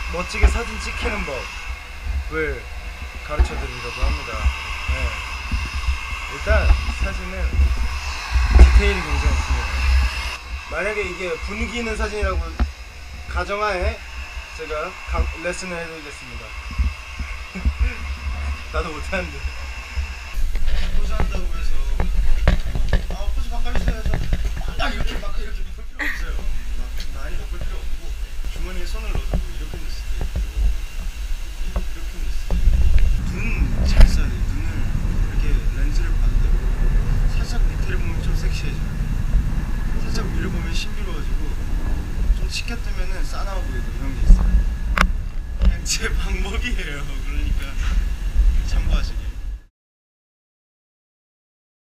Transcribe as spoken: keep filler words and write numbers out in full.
멋지게 사진 찍히는 법을 가르쳐 드리려고 합니다. 네. 일단 사진은 디테일이 굉장히 중요해요. 만약에 이게 분위기 있는 사진이라고 가정하에 제가 강, 레슨을 해드리겠습니다. 나도 못하는데. 포즈 한다고 해서 아 포즈 바꿔주세요 해서 막 이렇게 막 이렇게 바꿀 필요 없어요. 막 많이 바꿀 필요 없고 주머니에 손을 넣어두고 이렇게 넣을 수도 있고 이렇게 넣을 수도 있고 눈 잘 써야 돼요. 눈을 이렇게 렌즈를 봐도 되고 살짝 밑에를 보면 좀 섹시해져요. 살짝 위를 보면 신비로워지고 좀 치켜뜨면은 싸나워 보이고 이런 게 있어요. 그냥 제 방법이에요. 그러니까 참고하시길.